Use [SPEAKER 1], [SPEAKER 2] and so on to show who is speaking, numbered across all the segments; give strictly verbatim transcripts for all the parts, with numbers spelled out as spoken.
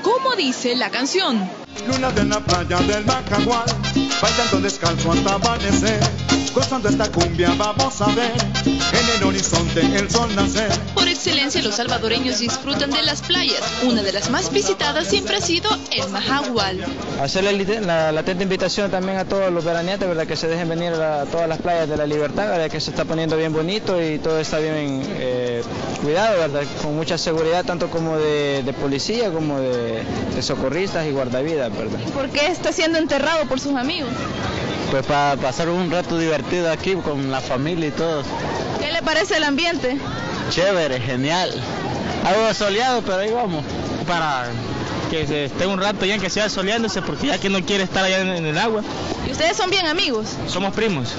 [SPEAKER 1] como dice la canción.
[SPEAKER 2] Luna de la playa del Majagual, bailando descalzo hasta amanecer, gozando esta cumbia vamos a ver, en el horizonte el sol nacer.
[SPEAKER 1] Por excelencia los salvadoreños disfrutan de las playas. Una de las más visitadas siempre ha sido el Majagual.
[SPEAKER 3] Hacerle la latente invitación también a todos los veraneantes, ¿verdad?, que se dejen venir a todas las playas de la Libertad, ¿verdad?, que se está poniendo bien bonito y todo está bien eh, cuidado, ¿verdad?, con mucha seguridad, tanto como de, de policía como de, de socorristas y guardavidas, ¿verdad?
[SPEAKER 1] ¿Por qué está siendo enterrado por sus amigos?
[SPEAKER 3] Pues para pasar un rato divertido aquí con la familia y todos.
[SPEAKER 1] ¿Qué le parece el ambiente?
[SPEAKER 3] Chévere, genial. Algo soleado, pero ahí vamos. Para que se esté un rato ya, que sea soleándose, porque ya que no quiere estar allá en, en el agua.
[SPEAKER 1] ¿Y ustedes son bien amigos?
[SPEAKER 3] Somos primos.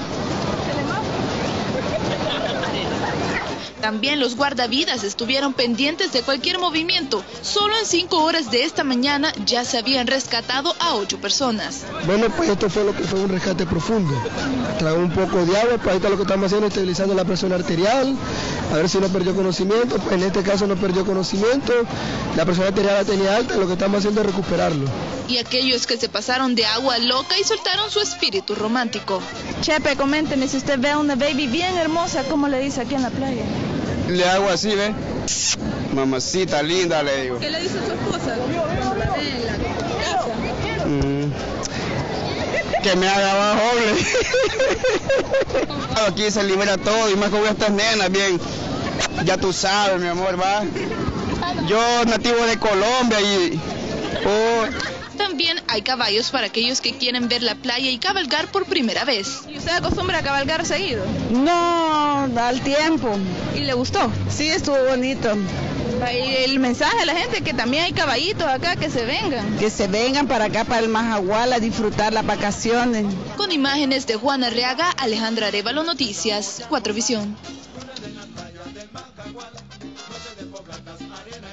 [SPEAKER 1] También los guardavidas estuvieron pendientes de cualquier movimiento. Solo en cinco horas de esta mañana ya se habían rescatado a ocho personas.
[SPEAKER 4] Bueno, pues esto fue lo que fue un rescate profundo. Trae un poco de agua, pues ahí está lo que estamos haciendo, estabilizando la presión arterial, a ver si no perdió conocimiento. Pues en este caso no perdió conocimiento, la presión arterial la tenía alta, lo que estamos haciendo es recuperarlo.
[SPEAKER 1] Y aquellos que se pasaron de agua loca y soltaron su espíritu romántico.
[SPEAKER 5] Chepe, coménteme, si usted ve a una baby bien hermosa, ¿cómo le dice aquí en la playa?
[SPEAKER 6] Le hago así, ¿ve? Mamacita linda, le digo.
[SPEAKER 5] ¿Qué le dice a su esposa? La ve en la casa.
[SPEAKER 6] Mm. Que me haga abajo, Aquí se libera todo, y más que voy a estas nenas, bien. Ya tú sabes, mi amor, va. Yo nativo de Colombia y... Oh.
[SPEAKER 1] También hay caballos para aquellos que quieren ver la playa y cabalgar por primera vez.
[SPEAKER 5] ¿Y usted acostumbra a cabalgar seguido?
[SPEAKER 7] No, al tiempo.
[SPEAKER 5] ¿Y le gustó?
[SPEAKER 7] Sí, estuvo bonito.
[SPEAKER 5] Y el mensaje a la gente que también hay caballitos acá, que se vengan.
[SPEAKER 7] Que se vengan para acá, para el Majagual, a disfrutar las vacaciones.
[SPEAKER 1] Con imágenes de Juana Arriaga, Alejandra Arévalo, Noticias cuatro Visión.